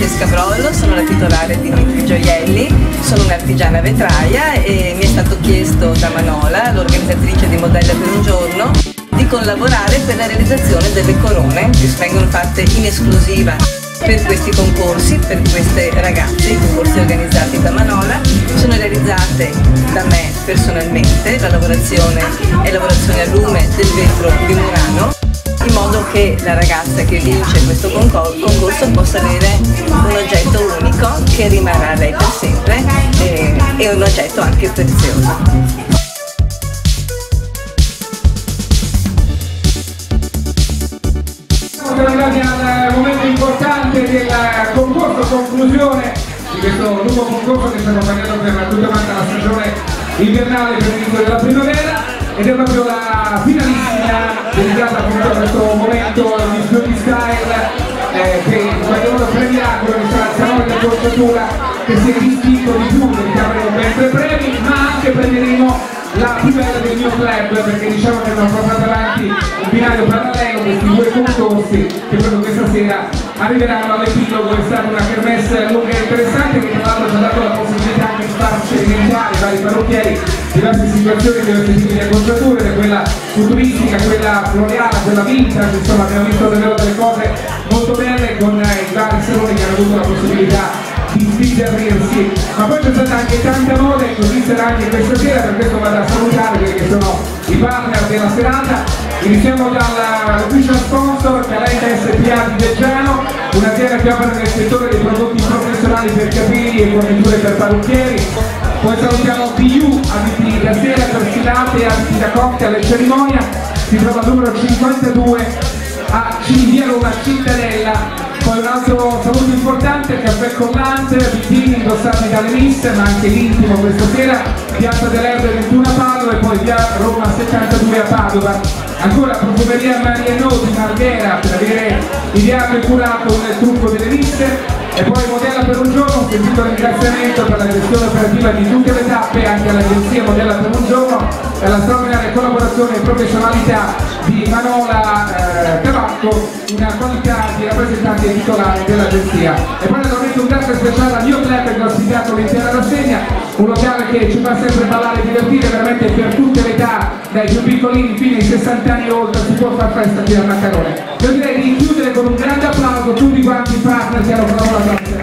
Francesca Brollo, sono la titolare di Mitri Gioielli, sono un'artigiana vetraia e mi è stato chiesto da Manola, l'organizzatrice di Modella per un giorno, di collaborare per la realizzazione delle corone che vengono fatte in esclusiva per questi concorsi, per queste ragazze. I concorsi organizzati da Manola sono realizzate da me personalmente, la lavorazione è lavorazione a lume del vetro di Murano, in modo che la ragazza che vince questo concorso possa avere un oggetto unico che rimarrà a lei per sempre e un oggetto anche prezioso. Siamo arrivati al momento importante del concorso, conclusione di questo lungo concorso che stiamo facendo per tutta la stagione invernale per l'inizio della primavera, ed è proprio la finalissima dedicata appunto a questo momento di Beauty Style che in qualche modo premierà quello che sarà il salone della conciatura che si è distinto di più, perché avremo ben 3 premi, ma anche premieremo la più bella del mio club, perché diciamo che abbiamo portato avanti un binario parallelo, questi 2 concorsi che proprio questa sera arriveranno all'epilogo. È stata una kermesse lunga e interessante che tra l'altro ci ha dato la possibilità anche di farci evidenziare i vari parrucchieri diverse situazioni, diversi tipi di acconciature, da quella futuristica, quella floreale, quella vintage, insomma abbiamo visto davvero delle cose molto belle con i vari saloni che hanno avuto la possibilità di sbizzarrirsi, ma poi c'è stata anche tanta moda e così sarà anche questa sera. Per questo vado a salutare perché sono i partner della serata. Iniziamo dall'ufficial sponsor Calenda SPA di Deggiano, un'azienda che opera nel settore dei prodotti professionali per capelli e forniture per parrucchieri. Poi salutiamo BU, abiti da sera, per sfilate, abiti da cocktail e cerimonia. Si trova al numero 52 a via Roma Cittadella. Poi un altro saluto importante, caffè collante, abitini indossati dalle misse, ma anche l'intimo questa sera, piazza dell'Erbe 21 a Padova e poi via Roma 72 a Padova. Ancora profumeria Mariano di Marghera per avere ideato e curato un trucco delle misse. E poi Modella per un giorno, un sentito ringraziamento per la gestione operativa di tutte le tappe anche all'agenzia Modella per un giorno e alla straordinaria collaborazione e professionalità di Manola Tabacco, una qualità di rappresentante titolare dell'agenzia. E poi naturalmente un grazie speciale al mio club che ha ospitato l'intera rassegna, un locale che ci fa sempre ballare e divertire veramente per tutte le età, dai più piccolini fino ai 60 anni oltre, si può far festa qui al Maccarone. Io direi di chiudere con un grande applauso a tutti quanti i partner che hanno collaborato. Grazie.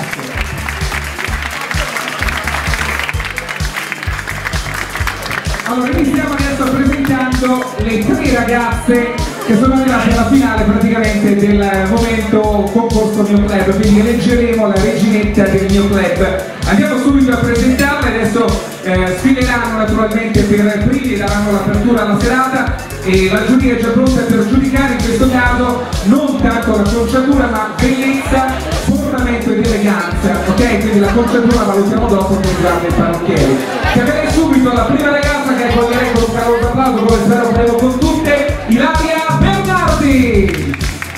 Allora iniziamo adesso presentando le 3 ragazze che sono arrivate alla finale praticamente del momento concorso mio club, quindi eleggeremo la reginetta del mio club. Andiamo subito a presentarle, adesso sfileranno naturalmente per primi e daranno l'apertura alla serata e la giuria è già pronta per giudicare in questo caso non tanto la conciatura ma bellezza, portamento ed eleganza, ok? Quindi la conciatura valutiamo dopo che riguarda i parrucchieri. Chiamerei subito la prima ragazza che accoglierei con un caloroso applauso, come spero faremo con tutte, Ilaria Bernardi!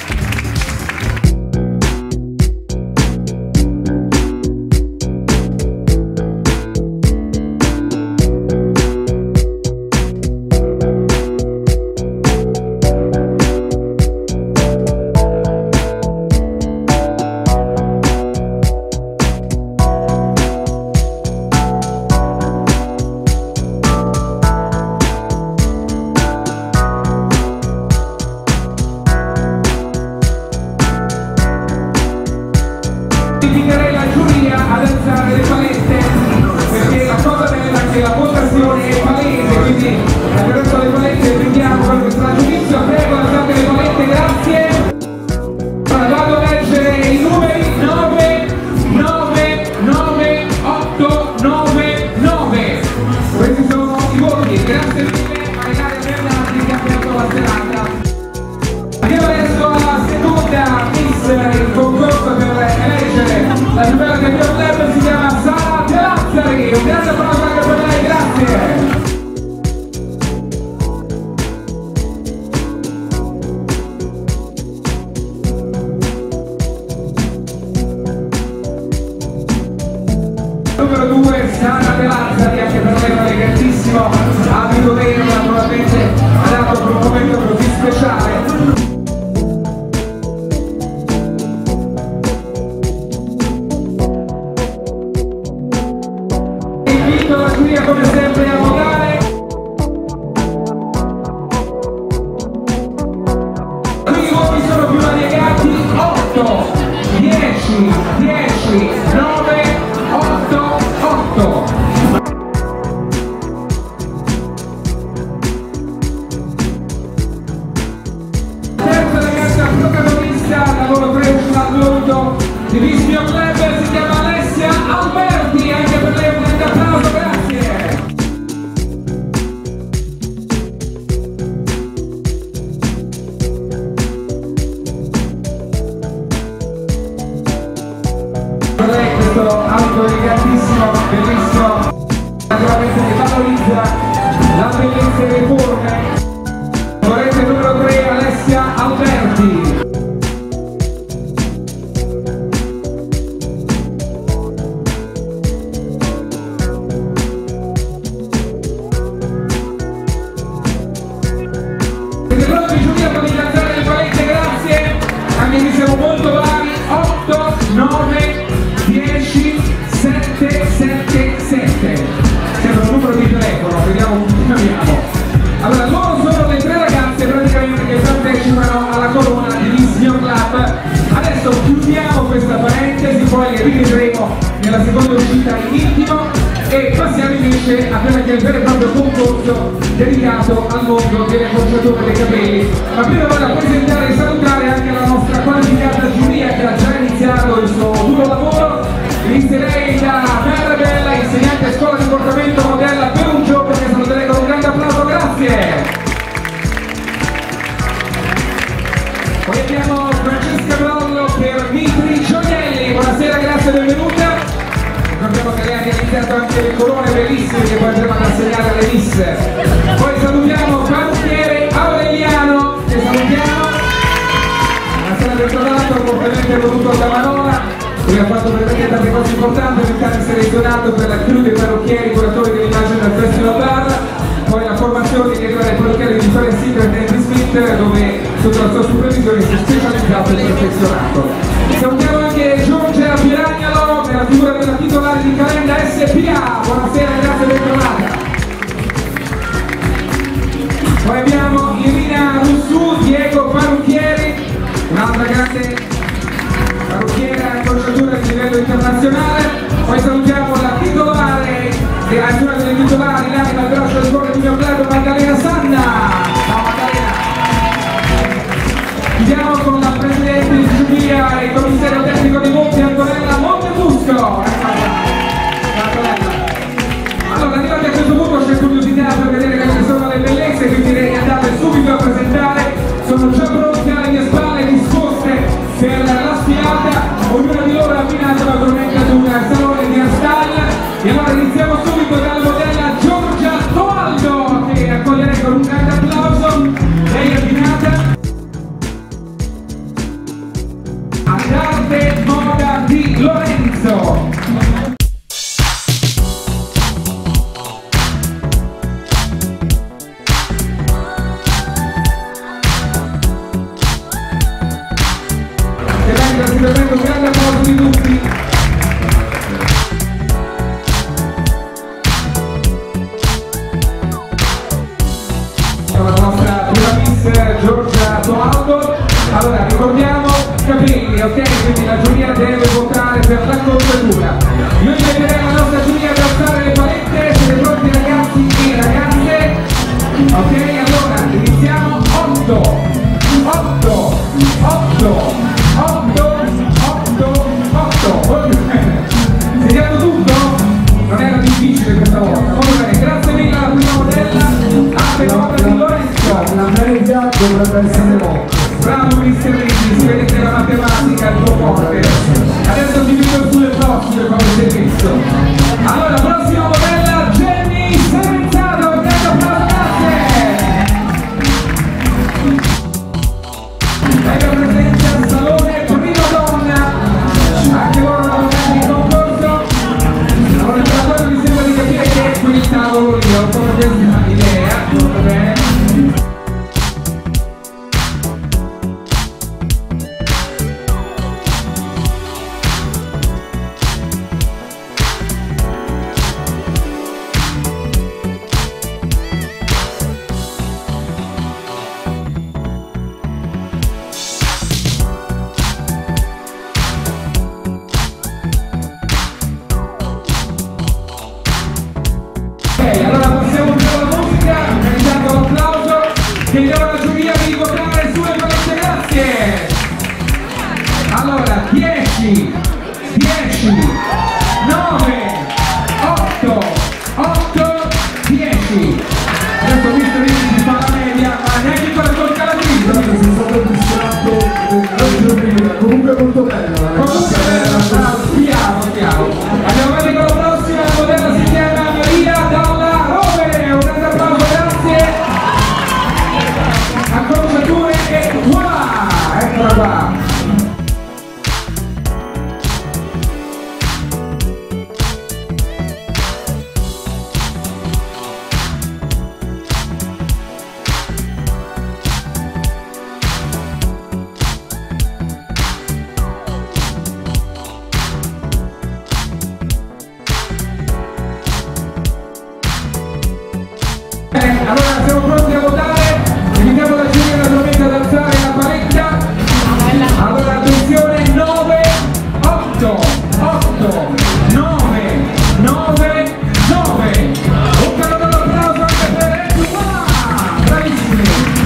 Inviterei la giuria ad alzare le palette perché la cosa bella è che la votazione è palese, quindi attraverso le palette prendiamo quello che sarà il giudizio. Prego, alzate le palette, grazie. Allora, vado a leggere i numeri: 9, 9, 9, 8, 9, 9. Questi sono i voti, grazie mille a Ilaria Bernardi che ha aperto la serata. Andiamo adesso alla seconda miss in concorso per eleggere la più bella del mio club, si chiama Sara De Lazzari. Un grande applauso anche per lei, grazie. Numero 2, Sara De Lazzari, anche per lei un elegantissimo abito vero di Miss Mio Club, si chiama Alessia Alberti, anche per lei un grande applauso, grazie. Per lei questo auto elegantissimo, bellissimo, naturalmente che valorizza la bellezza delle forme. Volete numero 3, Alessia Alberti. Siete pronti giuria per ringraziare le palette, grazie. Anche qui siamo molto bravi. 8, 9, 10, 7, 7, 7. C'è un numero di telefono, vediamo come abbiamo. Allora, loro sono le 3 ragazze praticamente che partecipano alla corona di Miss Mio Club. Adesso chiudiamo questa parentesi, poi le rivedremo nella seconda uscita in intimo e passiamo invece a quello che è il vero e proprio concorso dedicato al mondo delle acconciature dei capelli. Ma prima vado a presentare e salutare anche la nostra qualificata giuria che ha già iniziato il suo duro lavoro. Inizierei da Marabella, insegnante a scuola di comportamento modella per un giorno, che saluterei con un grande applauso, grazie. Poi abbiamo Francesca Brollo per Mitri Gioielli, buonasera, grazie, benvenuta. Ricordiamo che lei ha realizzato anche le corone bellissime che poi andremo ad assegnare alle Miss. Poi salutiamo parrucchiere Aureliano, che salutiamo. Buonasera, ben trovato, fortemente voluto da Manola. Lui ha fatto veramente tante cose importanti, per essere selezionato per la crew dei parrucchieri curatori dell'immagine del Festival Bar, poi la formazione dietro ai parrucchieri di Torres Silver e Henry Smith, dove sotto la sua supervisione si è specializzato e perfezionato. Salutiamo anche Giorgia Piragnolo nella figura della titolare di Calenda SPA, buonasera, grazie, ben trovata. Poi abbiamo Irina Russù, Diego Parrucchieri, un'altra grande parrucchiera e acconciatura di livello internazionale. Poi salutiamo la titolare, che è una delle titolari, l'anima al braccio del cuore di Mio Club, Maddalena Sanna. Ciao Maddalena. Chiudiamo con la presidente di giuria e commissario tecnico di Monte, Antonella Montefusco. Allora, arrivati a questo punto c'è curiosità per vedere che ci sono le bellezze, quindi direi di andare subito a presentare. Sono già pronte alle mie spalle, disposte per la sfilata, ognuna di loro ha abbinato naturalmente ad un salone di hairstyle. E allora iniziamo subito dalla modella Giorgia Toaldo, che accoglierei con un grande applauso. Lei è abbinata ad Arte Moda di Lorenzo. Sicuramente un grande applauso di tutti. La nostra prima Miss Giorgia Toaldo. Allora ricordiamo i capelli, ok? Quindi la giuria deve votare per l'acconciatura. Io inviterei la nostra giuria ad alzare le palette. Siete pronti ragazzi e ragazze? Ok, allora iniziamo. 8 8 8 8 Sentiamo tutto? Non era difficile questa volta. Molto bene, grazie mille alla prima modella, Arte Moda di Lorenzo. La media dovrebbe essere molto. Bravo Mr. Ricci, si vede che la matematica è il tuo forte. Adesso ti vedo sulle prossime come sei visto. Allora, prossima modella, Jenny Serenzato, un grande applauso, grazie. Mega presenza al salone Prima Donna. Anche loro hanno dato il concorso. Allora, da quello mi sembra di capire che è qui il tavolo io, come questa idea, molto bene. Allora passiamo un po' alla musica, organizzando l'applauso. Allora siamo pronti a votare, invitiamo la giuria naturalmente ad alzare la paletta. Allora attenzione, 9, 8, 8, 9, 9, 9. Un caloroso applauso anche per Edouard, bravissimi.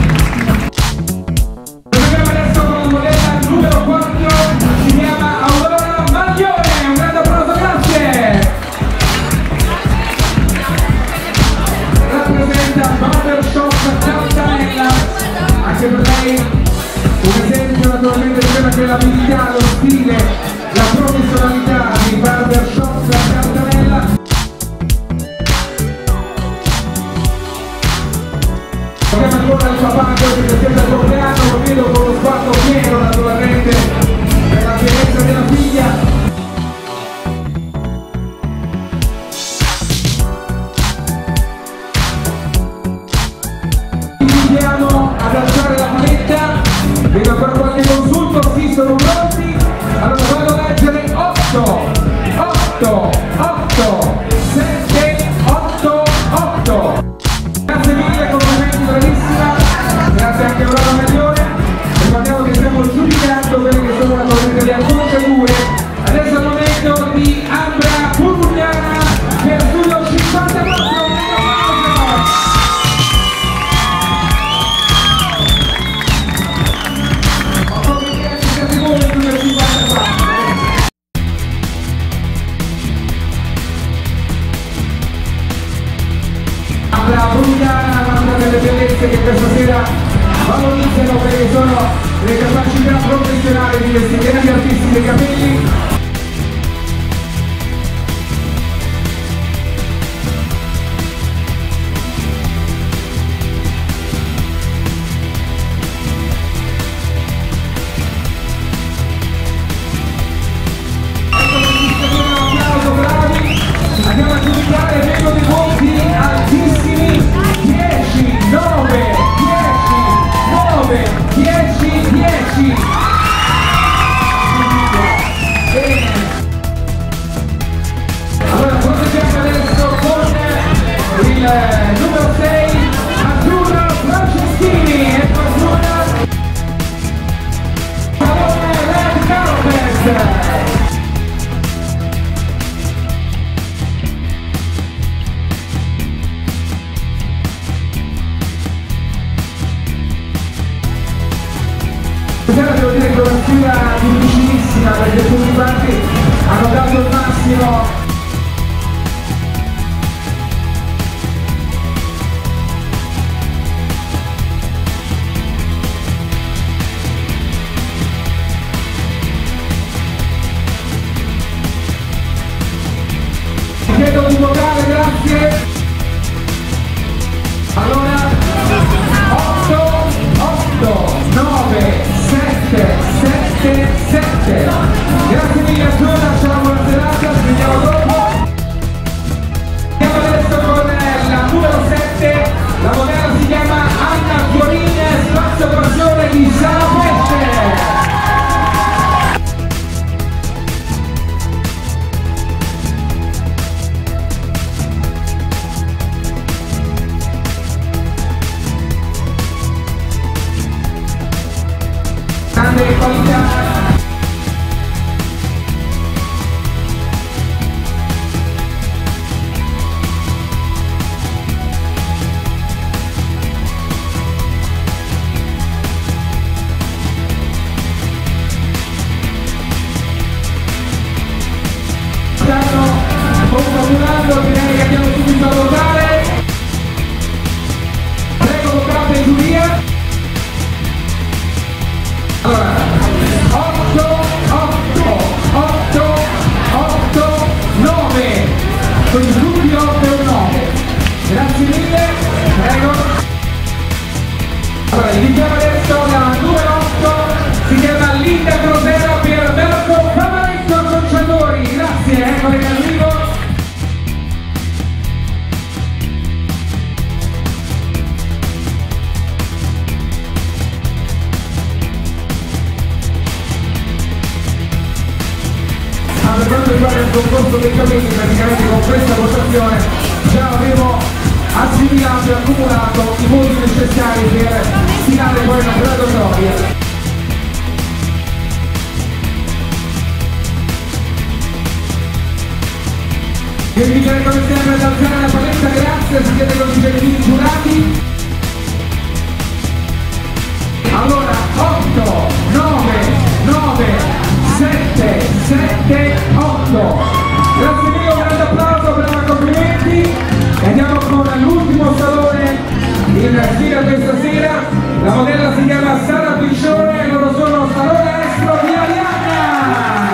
Proseguiamo adesso con la modella numero 4, si chiama Aurora Maglione, un grande applauso, grazie. Rappresenta Barbershop Tartanella, anche per lei un esempio naturalmente di quella che è l'abilità, lo stile, la professionalità di Barbershop Tartanella. Abbiamo ancora il papà oggi che sembra il compleanno, lo vedo con lo sguardo pieno naturalmente per la bellezza della figlia. Invitiamo ad alzare la paletta, vedo ancora qualche consulto, sì, sono pronti. Allora vado a leggere 8, 8, 8, 7, 8, 8. Grazie mille, complimenti, bravissima. Grazie anche a Aurora Maglione. Ricordiamo che stiamo giudicando quelle che sono naturalmente le acconciature. Adesso è il momento di Ambra Purrugnana per Studio 54. La Purrugnana, una delle bellezze che questa sera valorizzano perché sono le capacità professionali di questi grandi artisti dei capelli. Un applauso, bravi! Andiamo a giudicare, vengo dei voti altissimi, 10, 9, 10, 9, 10, 10. Bene. Allora proseguiamo adesso con il numero 6, Azzurra Franceschini, ecco Azzurra, Salone Red Carpet. Stasera devo dire che è una sfida difficilissima perché tutti quanti hanno dato il massimo. Chiedo di votare, grazie. Allora 8, 8, 9, 7, 7, 7. Grazie mille a tutti, ciao, buona serata, ci vediamo dopo. Andiamo adesso con la numero 7, la modella si chiama Anna Fiorin, spazio passione di Salapesce. Grande qualità. Stanno confabulando, direi che abbiamo subito a votare. Prego, votate in giuria. Allora, 8, 8, 8, 8, 9, quindi tutti 8 e 9. Grazie mille, prego. Allora, invitiamo adesso la numero 8, si chiama Linda Crosera per Marco Favaretto Acconciatori. Grazie, eccola in arrivo. Per quanto riguarda il concorso dei capelli, praticamente con questa votazione già avevo assimilato e accumulato i voti necessari per stilare poi una graduatoria. Vi inviterei come sempre ad alzare la paletta, grazie, se siete con i gentili giurati. Allora, 8, 9, 7, 8. Grazie mille, un grande applauso per i complimenti. E andiamo con l'ultimo salone in fila questa sera. La modella si chiama Sara Piccione e loro sono Salone Estro di Arianna.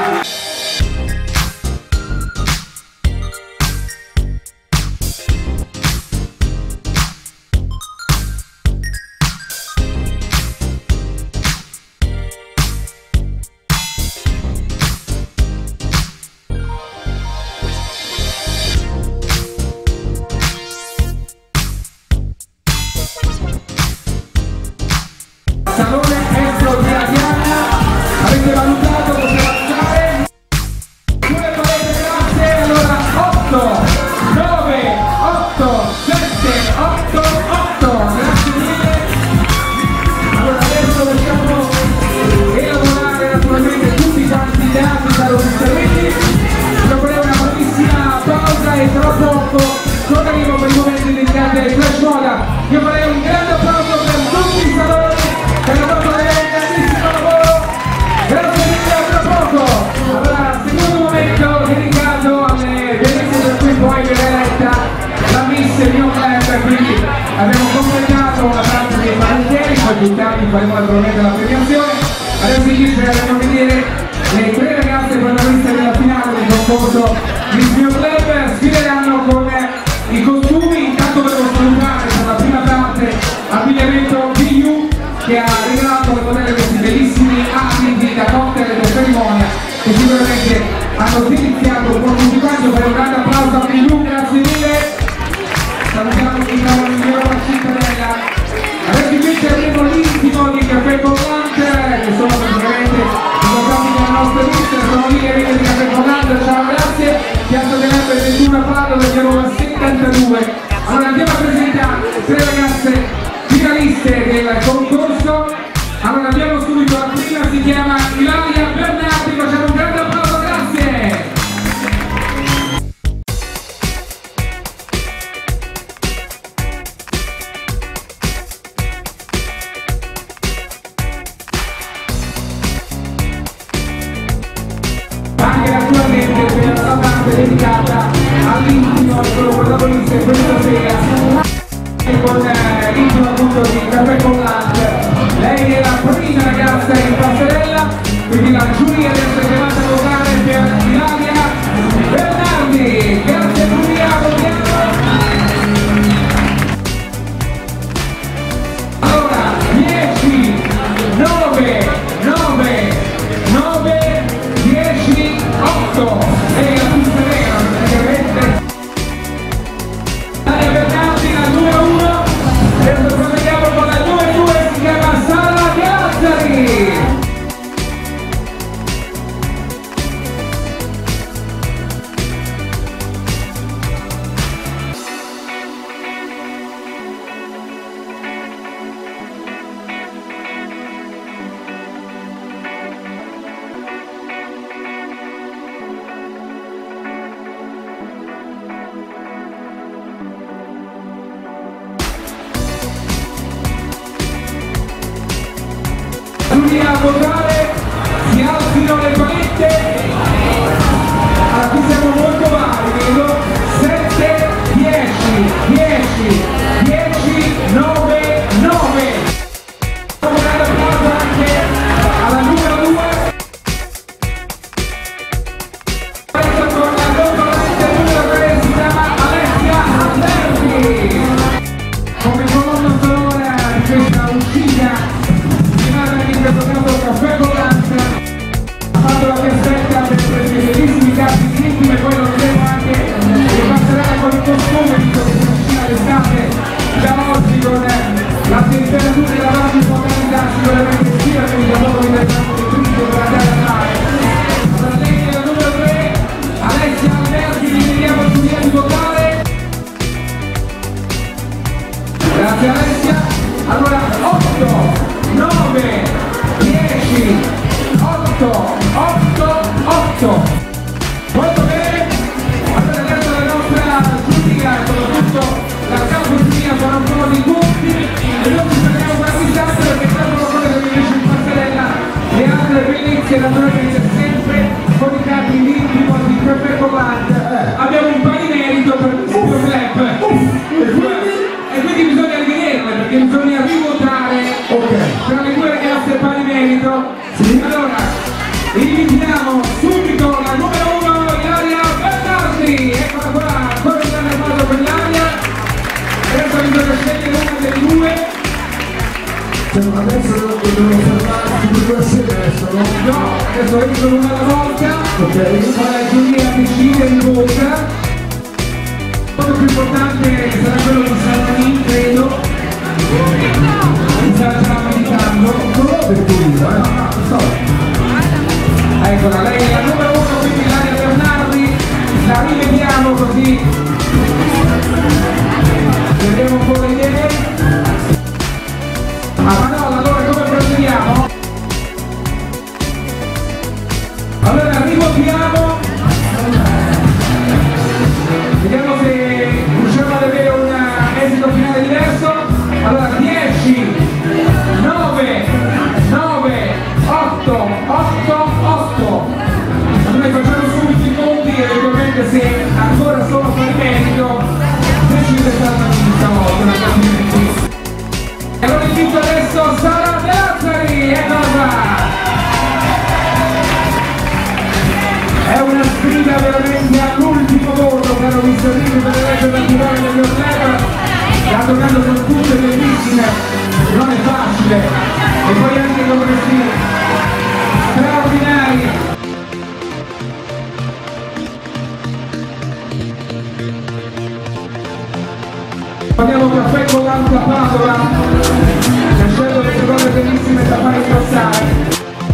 Salone Estro di Arianna, avete valutato, potete alzare sulle palette, grazie. Allora 8, 9, 8, 7, 8, 8, grazie mille. Allora adesso lasciamo elaborare naturalmente tutti quanti i dati da loro serviti. Faremo una brevissima pausa e tra poco torneremo per i momenti dedicati ai flash moda. Io farei un grande applauso per tutti i saloni. Per la vostra grandissimo lavoro, grazie mille, a tra poco. Allora, secondo momento dedicato alle bellezze per cui poi viene eletta la Miss New Club, quindi abbiamo completato una parte dei parentieri, poi più tardi faremo naturalmente la premiazione. Adesso invece andremo a vedere le 3 ragazze protagoniste della finale del concorso Miss New Club, sfideranno con i costumi. Intanto volevo salutare per la prima parte abbigliamento BU, che ha regalato le modelle questi bellissimi abiti da cocktail e da cerimonia, che sicuramente hanno deliziato un po' tutti quanti. Per un grande applauso a Pilu, grazie mille. Salutiamo il migliore cittadella. Adesso invece avremo l'intimo di Caffè Collante, che sono praticamente i votanti della nostra lista, sono lì e viene di Caffè Collante. Ciao, grazie. Piazza dell'Erbe 21 Padova, siamo 72. Allora andiamo a presentare 3 ragazze finaliste del concorso. Allora abbiamo subito la prima, si chiama Ilaria Bernardi, facciamo un grande applauso, grazie. Anche naturalmente per la parte dedicata all'intimo e solo protagoniste questa sera con l'intimo appunto di Caffè Collante. Lei è la prima ragazza in passerella, quindi la giuria adesso è chiamata a votare per Ilaria Bernardi. Grazie giuria, votiamo. Allora 10, 9, 10, 8 e la pista vera praticamente. Ilaria Bernardi la 2-1. Adesso provvediamo con la 2-2, si chiama Sara Gazzari. Giulia a votare, si alzino le palette. Allora qui siamo molto vari, vedo 7, 10, 10, 10, 9, 9. Un grande applauso anche alla numero 2. Adesso con la dopolante numero 3 si chiama Alessia Alberti. Come colonna sonora di questa uscita in questo caso Caffè Collante ha fatto la piazzetta per i bellissimi casi di intime, poi lo vedremo anche che passerà con il costume, visto che si avvicina l'estate da oggi con la temperatura e la base potenza sicuramente sia per il lavoro che abbiamo di tutto per andare a fare. Allora lei è la numero 3, Alessia Alberti, vi vediamo Giulia di votare. Grazie Alessia. Allora 8, 9, 10, 8, 8, 8. Molto bene. Allora adesso la nostra giuria, soprattutto la capogiuria, farà un po' di punti e noi ci prendiamo qualche istante perché servono cose che invece in passerella le altre bellezze naturalmente sempre con i capi intimo di perfetto band. Abbiamo un po' di merito per il suo club. E quindi bisogna rivederle perché bisogna rivotare tra le due ragazze pari merito. Allora, invitiamo subito la numero 1, Ilaria Bernardi. Eccola qua, ancora un grande applauso per Ilaria. Adesso bisogna scegliere una delle due. Adesso dobbiamo fermare tutti due assieme adesso, no? No, adesso escono una alla volta. Ok. La giuria decide e vota. Il più importante sarà quello di Salmanin, credo. Mi sta già meditando. Non l'ho detto io, Eccola, lei è la numero 1, quindi Ilaria Bernardi. La rivediamo così. Vediamo un po' le idee. Ma no, allora come procediamo? Allora rivotiamo. Vediamo se riusciamo ad avere un esito finale diverso. Allora 10, 9, 9, 8, 8, 8. Noi facciamo subito i conti e eventualmente se ancora sono per merito decide Salmanin stavolta una capimenti. E allora invito adesso Sara De Lazzari, eccola qua! È una sfida veramente all'ultimo voto, caro Mr. Ricci, per la legge naturale degli Orleva. Sta giocando con tutte bellissime, non è facile. E poi anche con questi straordinari. Prendiamo caffè con l'altra Padova, che ha scelto delle cose bellissime da fare indossare.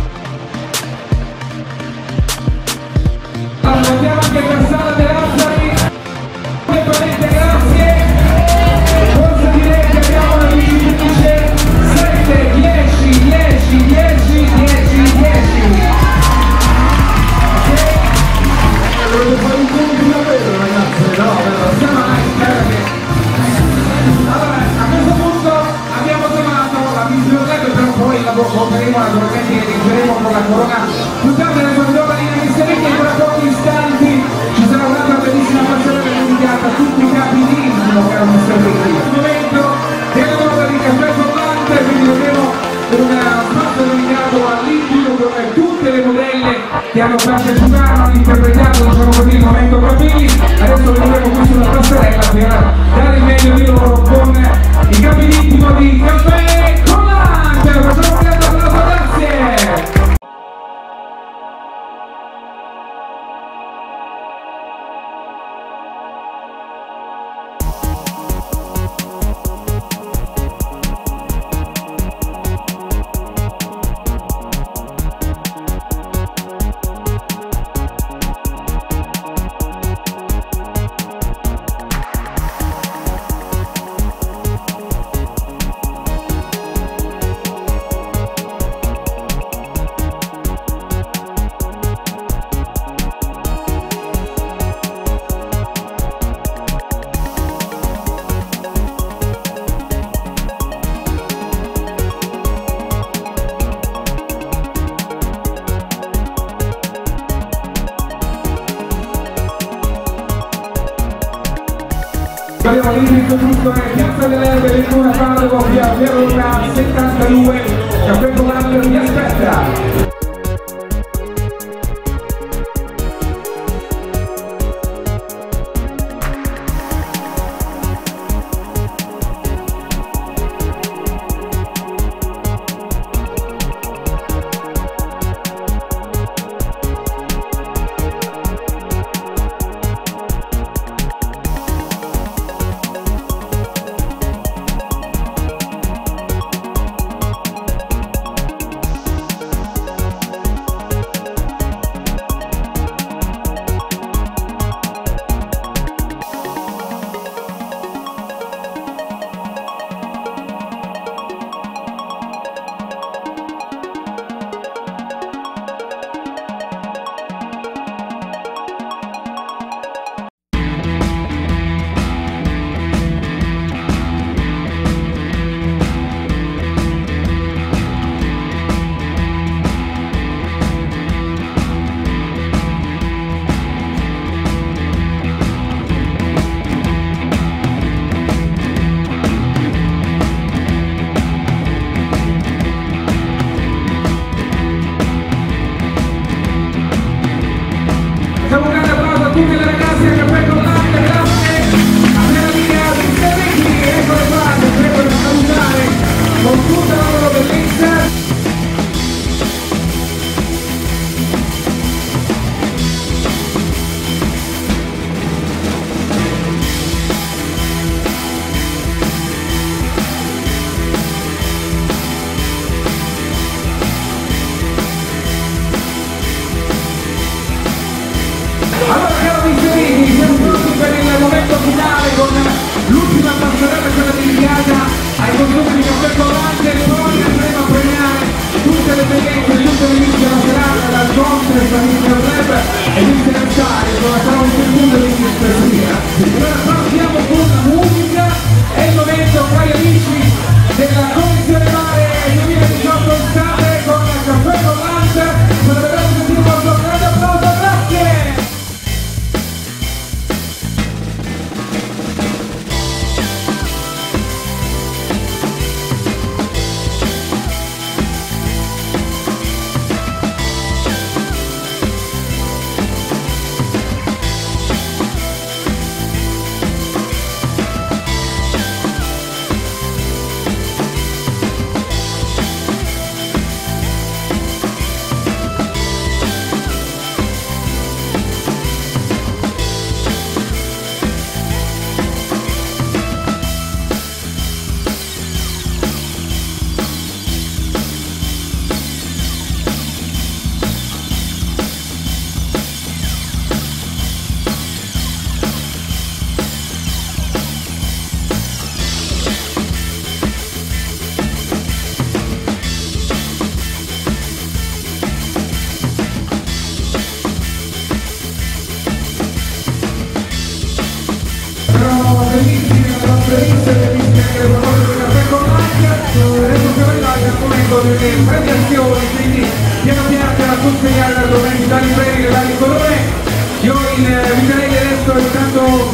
Allora, andiamo anche per Sara De Lazzari. Ovviamente grazie. Forse direi che abbiamo una vincitrice 7, 10, 10, 10, 10, 10. Volete fare un conto davvero, ragazzi? No, Siamo allora, a questo punto abbiamo trovato la biblioteca, però poi la voteremo naturalmente e eleggeremo con la corona. Scusate la giornata di Mistericchi, in pochi istanti ci sarà un'altra bellissima passerella dedicata a tutti i capi di intimo, caro Mistericchi. In questo momento viene l'ora di caffè collante, quindi abbiamo un spazio dedicato all'intimo dove tutte le modelle che hanno partecipato, hanno interpretato, diciamo così, il momento capelli. Adesso vedremo qui sulla passerella per dare il meglio di loro con i capi d'intimo di Caffè Collante. Facciamo un grande applauso, grazie! Abbiamo l'indirizzo giusto, è Piazza delle Erbe, 21 Padova, via Verona 72, Caffè Collante vi aspetta!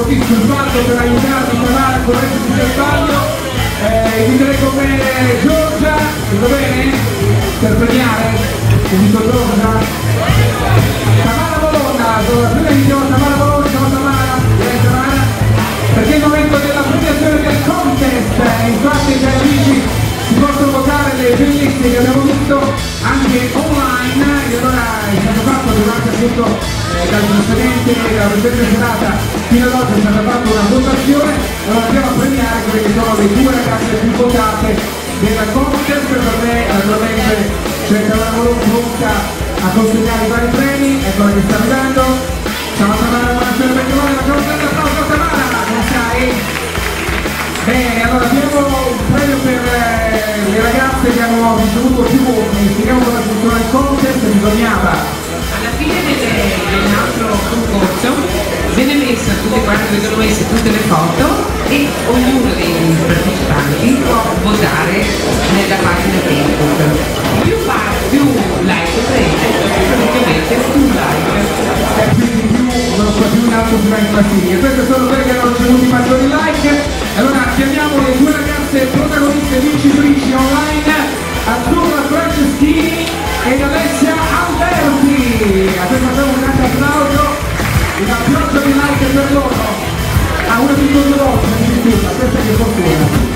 qui sul palco per aiutarmi a parlare con il resto del sbaglio. Inviterei con me Giorgia, tutto bene? Per premiare, invito Giorgia. Tamara Bologna, prima invitiamo Tamara Bologna, ciao Tamara, perché è il momento della premiazione del contest, infatti cari amici si possono votare le bellezze che abbiamo visto anche online, e allora è stato fatto durante appunto dal precedente, dalla precedente serata fino ad oggi è stata fatta una votazione, allora andiamo a premiare quelle che sono le due ragazze più votate della contest. Per me naturalmente c'è Tamara Bologna pronta a consegnare i vari premi, eccola che sta arrivando. Ciao Tamara, buonasera, benvenuta, facciamo un grande applauso a Tamara, come stai? Bene, allora abbiamo un premio per le ragazze che hanno ricevuto più voti, spieghiamo come funziona il contest. Bisognava alla fine del nostro concorso viene messa tutte quante, vengono messe tutte le foto e ognuno dei partecipanti può votare nella pagina Facebook. Più like prende, praticamente più like. E quindi più in alto si va in classifica. Queste sono quelle che hanno ricevuto i maggiori like. Allora chiamiamo le due ragazze protagoniste vincitrici online, Azzurra Franceschini ed Alessia Alberti. A questo facciamo un grande applauso, una pioggia di like per loro. A una di due volte addirittura, questa che fortuna.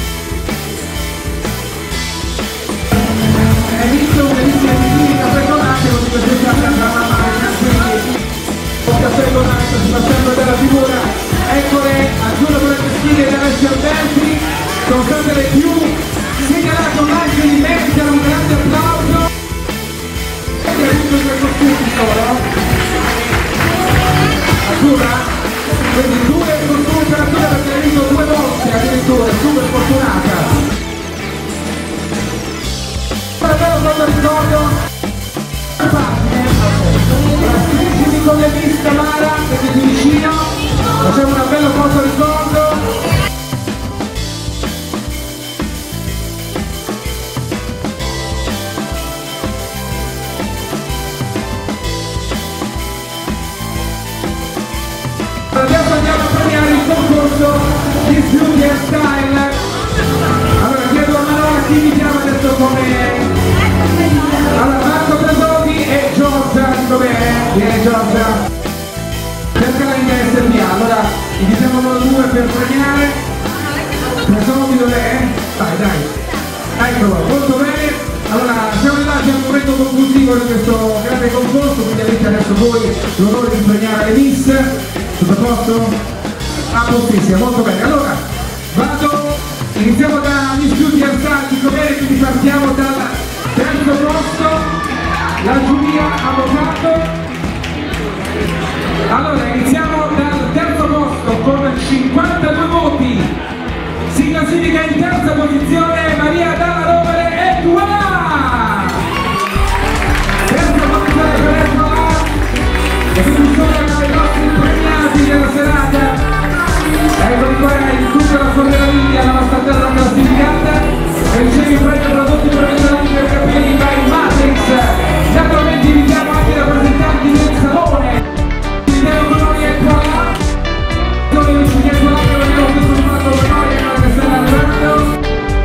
Hai visto un bellissimo di caffè con latte, con questa stata la mamma un caffè con latte, si fa sempre bella figura. Eccole, Azzurra Franceschini ed Alessia Alberti, sono state le più segnalate online di merito, un grande applauso. E ha visto quei costumi solo? Azzurra? Quindi due costumi per Azzurra perché hai vinto due volte addirittura, super fortunata. Davvero quando ricordo stringimi con le viste Mara, perché ti vicino, facciamo una bella foto ricordo. Adesso andiamo a premiare il concorso di Beauty and Style. Allora chiedo a Manola chi invitiamo adesso come... Allora Marco Tresoni e Giorgia, dico bene? Viene Giorgia. Cerca la linea SPA, allora invitiamo loro due per premiare. Tresoni dov'è? Dai. Eccolo, molto bene. Allora siamo arrivati al momento conclusivo di questo grande concorso, quindi avete adesso voi l'onore di premiare le miss. Tutto a posto? A postissimo, molto bene. Allora, iniziamo da Miss Beauty and Style, dico bene, quindi partiamo dal terzo posto, la giuria ha votato. Allora, iniziamo dal terzo posto con 52 voti. Si classifica in terza posizione Maria Dalla Rovere e voilà! Terza posizione per Edward. E quindi sono i nostri premiati della serata. Eccoli qua, in tutta la sua meraviglia, la nostra terra classificata. E ricevi il premio prodotti professionali per capelli by Matrix. Naturalmente invitiamo anche i rappresentanti del salone. Invitiamo con noi e qua. Sono i vicini e qua che abbiamo stesso fatto con noi e che stanno arrivando.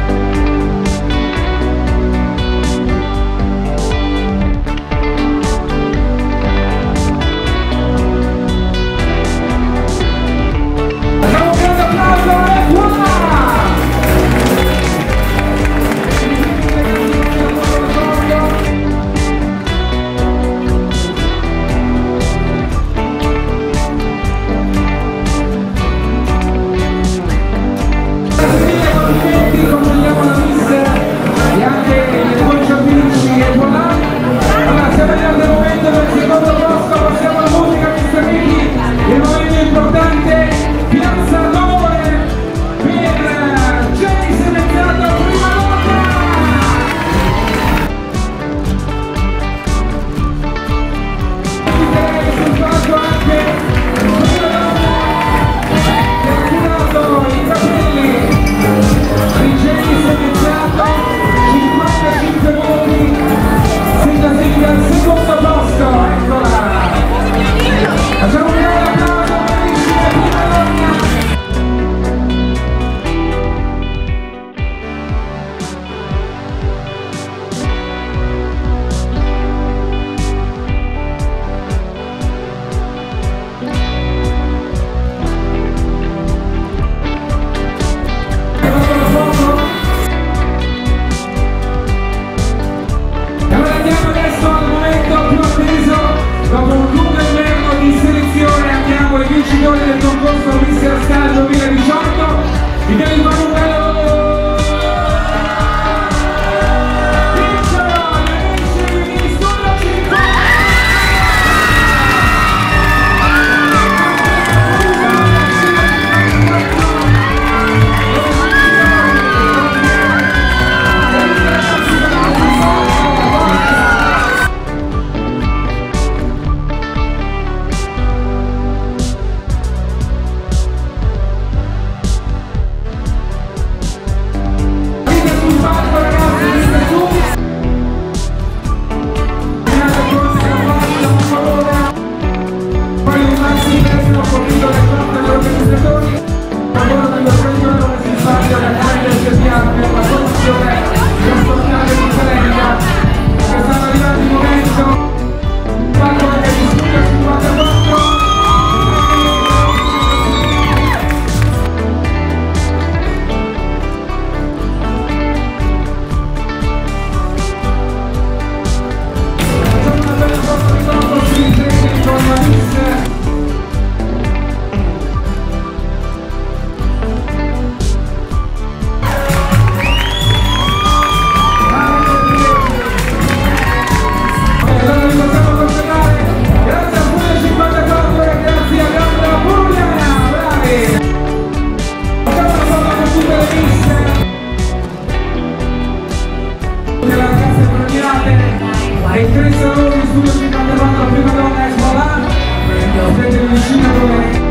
in 3 saloni in studio 54 la prima donna è Smolan, siete vicino dove...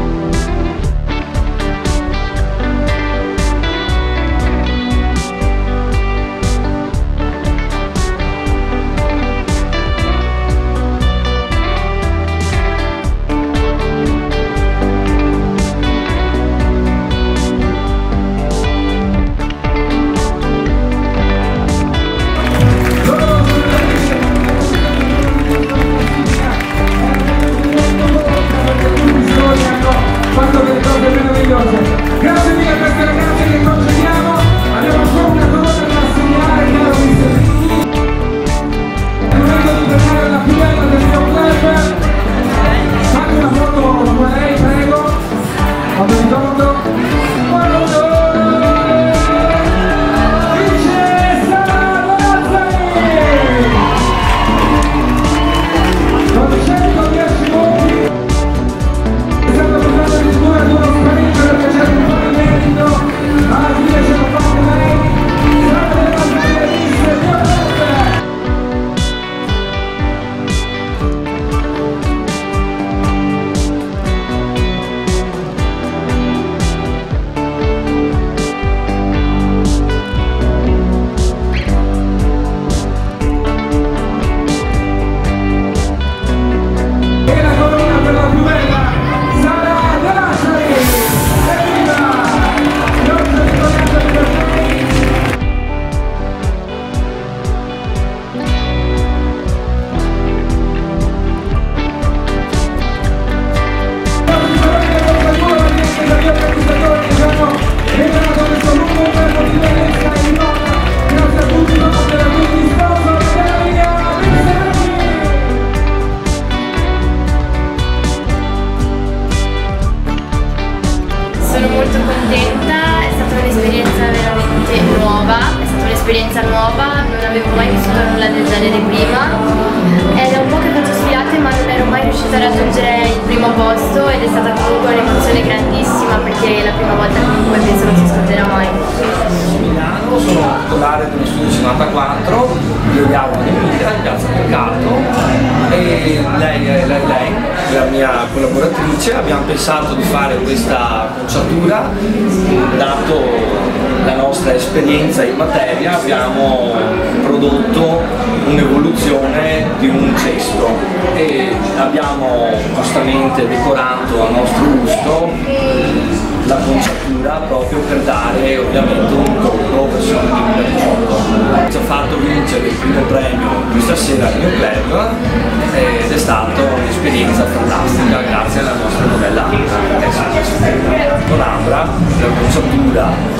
Grazie mille a queste ragazze che concediamo, abbiamo ancora una cosa da assegnare, caro mister. È il momento di premiare la più bella del mio club. Fate una foto con lei, prego. Quando ricordo. Vince Sara Lazzari! Con 110 voti. È stato portato addirittura ad uno spareggio perché c'è un po' di merito. Alla fine ce l'ha fatta lei. Sara Lazzari vince il club. E la corona per la più bella Sara Lazzari! Evviva! Nostra ricorrenza di Berlino! Sono molto contenta, è stata un'esperienza veramente nuova, non avevo mai vissuto nulla del genere prima ed è un po' che faccio sfilate ma non ero mai riuscita a raggiungere il primo posto ed è stata comunque un'emozione grandissima perché è la prima volta comunque penso non si scorderà mai. Milano, sono titolare dello studio 54, io di Aula di Mira, di Piazza Mercato e lei è la mia collaboratrice. Abbiamo pensato di fare questa conciatura, dato la nostra esperienza in materia abbiamo prodotto un'evoluzione di un cesto e abbiamo giustamente decorato a nostro gusto la conciatura proprio per dare ovviamente un tocco versione 2018. Ci ha fatto vincere il primo premio questa sera al mio club ed è stata un'esperienza fantastica grazie alla nostra novella Labbra, la conciatura